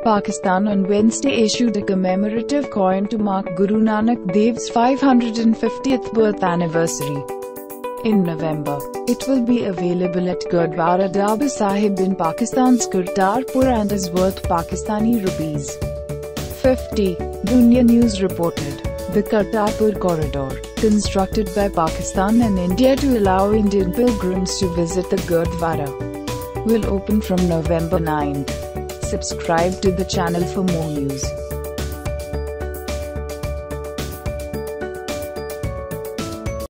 Pakistan on Wednesday issued a commemorative coin to mark Guru Nanak Dev's 550th birth anniversary. In November, it will be available at Gurdwara Darbar Sahib in Pakistan's Kartarpur and is worth Pakistani rupees 50. Dunya News reported, the Kartarpur corridor, constructed by Pakistan and India to allow Indian pilgrims to visit the Gurdwara, will open from November 9. Subscribe to the channel for more news.